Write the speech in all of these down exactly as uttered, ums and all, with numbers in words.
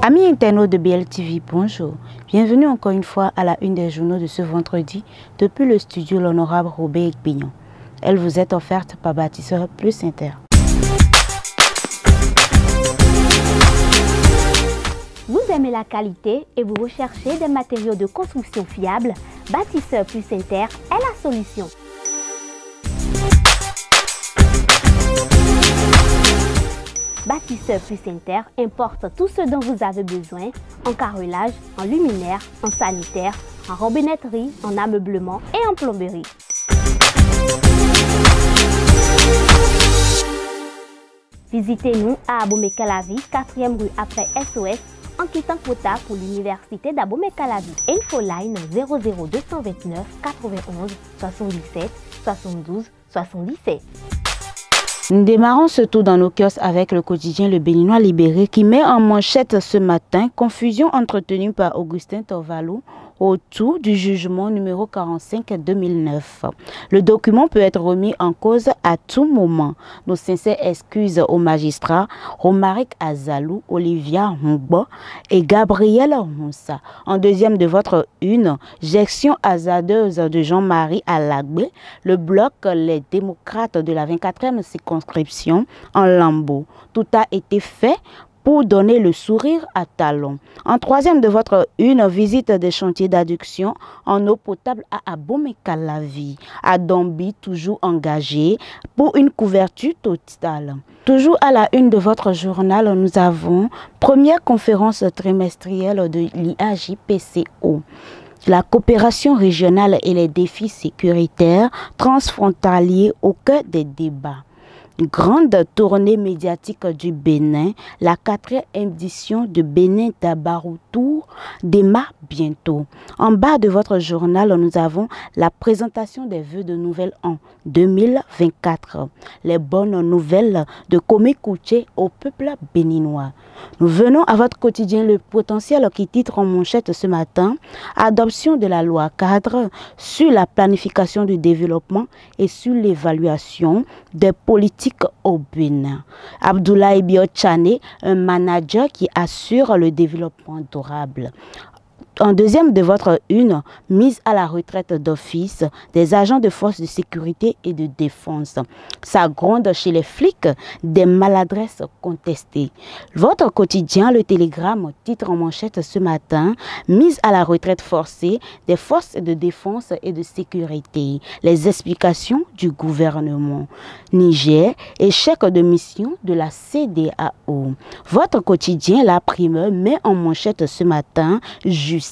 Amis internautes de B L T V, bonjour. Bienvenue encore une fois à la une des journaux de ce vendredi depuis le studio l'honorable Robert Ekpignon. Elle vous est offerte par Bâtisseur Plus Inter. Vous aimez la qualité et vous recherchez des matériaux de construction fiables? Bâtisseur Plus Inter est la solution. Bâtisseur Plus Inter importe tout ce dont vous avez besoin en carrelage, en luminaire, en sanitaire, en robinetterie, en ameublement et en plomberie. Visitez-nous à Abomey-Calavi, quatrième rue après S O S, en quittant Kota pour l'université d'Abomey-Calavi. Infoline zéro zéro deux cent vingt-neuf quatre-vingt-onze soixante-dix-sept soixante-douze soixante-dix-sept. Nous démarrons ce tour dans nos kiosques avec le quotidien Le Béninois Libéré qui met en manchette ce matin confusion entretenue par Augustin Torvalou autour du jugement numéro quarante-cinq deux mille neuf. Le document peut être remis en cause à tout moment. Nos sincères excuses aux magistrats Romaric Azalou, Olivia Hongbo et Gabriel Moussa. En deuxième de votre une, gestion hasardeuse de Jean-Marie Alagbé, le bloc Les démocrates de la vingt-quatrième circonscription en lambeaux. Tout a été fait pour donner le sourire à Talon. En troisième de votre une, visite des chantiers d'adduction en eau potable à Abomey-Calavi. À Dombi, toujours engagé pour une couverture totale. Toujours à la une de votre journal, nous avons première conférence trimestrielle de l'I A J P C O. La coopération régionale et les défis sécuritaires transfrontaliers au cœur des débats. Grande tournée médiatique du Bénin, la quatrième édition de Bénin Dabarou Tour démarre bientôt. En bas de votre journal, nous avons la présentation des vœux de Nouvel An deux mille vingt-quatre. Les bonnes nouvelles de Komé Kouché au peuple béninois. Nous venons à votre quotidien Le Potentiel qui titre en manchette ce matin « Adoption de la loi cadre sur la planification du développement et sur l'évaluation des politiques au Bénin. » Abdoulaye Biochane, un manager qui assure le développement durable. En deuxième de votre une, mise à la retraite d'office des agents de forces de sécurité et de défense. Ça gronde chez les flics des maladresses contestées. Votre quotidien, Le Télégramme, titre en manchette ce matin, mise à la retraite forcée des forces de défense et de sécurité. Les explications du gouvernement. Niger, échec de mission de la C D A O. Votre quotidien, La Primeur, met en manchette ce matin, justice.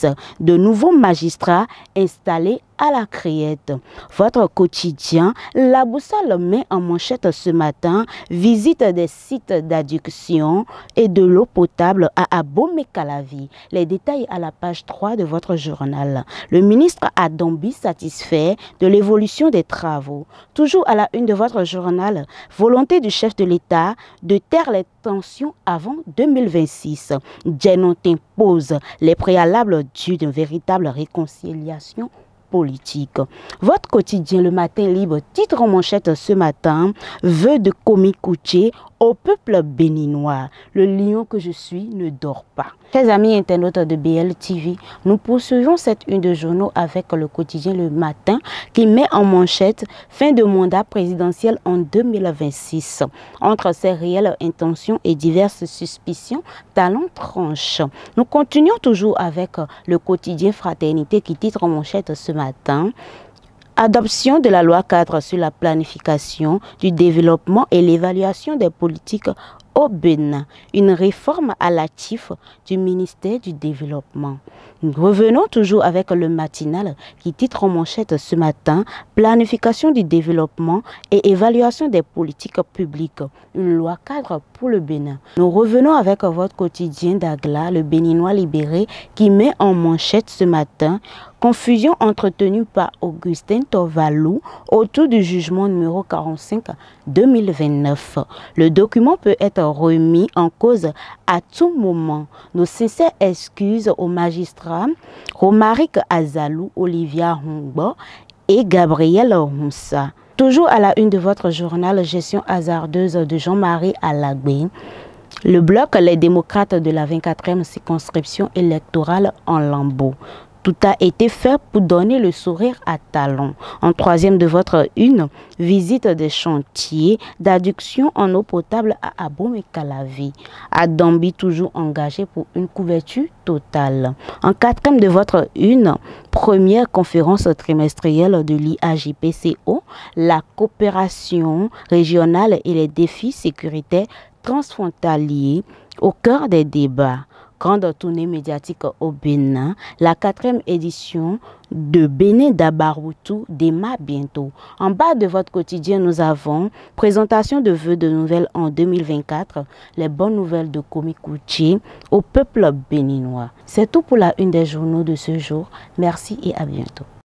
De nouveaux magistrats installés à la Créette. Votre quotidien, La Boussole, met en manchette ce matin visite des sites d'adduction et de l'eau potable à Abomey-Calavi. Les détails à la page trois de votre journal. Le ministre à Dombi satisfait de l'évolution des travaux. Toujours à la une de votre journal, volonté du chef de l'État de taire les tensions avant deux mille vingt-six. Djenotin pose les préalables d'une véritable réconciliation politique. Votre quotidien Le Matin Libre titre en manchette ce matin « Vœux de Komé Kouché au peuple béninois. Le lion que je suis ne dort pas ». Chers amis internautes de B L T V, nous poursuivons cette une de journaux avec le quotidien Le Matin qui met en manchette « Fin de mandat présidentiel en deux mille vingt-six ». Entre ses réelles intentions et diverses suspicions, Talon tranche. Nous continuons toujours avec le quotidien Fraternité qui titre en manchette ce matin « Adoption de la loi cadre sur la planification du développement et l'évaluation des politiques au Bénin, une réforme à l'actif du ministère du Développement. » Nous revenons toujours avec le matinal qui titre en manchette ce matin « Planification du développement et évaluation des politiques publiques, une loi cadre pour le Bénin ». Nous revenons avec votre quotidien d'Agla, Le Béninois Libéré, qui met en manchette ce matin « Confusion entretenue par Augustin Torvalou autour du jugement numéro quarante-cinq deux mille vingt-neuf. Le document peut être remis en cause à tout moment. Nos sincères excuses aux magistrats Romaric Azalou, Olivia Hongbo et Gabriel Moussa. Toujours à la une de votre journal, gestion hasardeuse de Jean-Marie Alagbé. Le bloc Les démocrates de la vingt-quatrième circonscription électorale en lambeaux. Tout a été fait pour donner le sourire à Talon. En troisième de votre une, visite des chantiers d'adduction en eau potable à Abomey-Calavi. À Dambi, toujours engagé pour une couverture totale. En quatrième de votre une, première conférence trimestrielle de l'I A J P C O, la coopération régionale et les défis sécuritaires transfrontaliers au cœur des débats. Grande tournée médiatique au Bénin, la quatrième édition de Bénin d'Abaroutou démarre bientôt. En bas de votre quotidien, nous avons présentation de vœux de nouvelles en deux mille vingt-quatre, les bonnes nouvelles de Komi Kouché au peuple béninois. C'est tout pour la une des journaux de ce jour. Merci et à bientôt.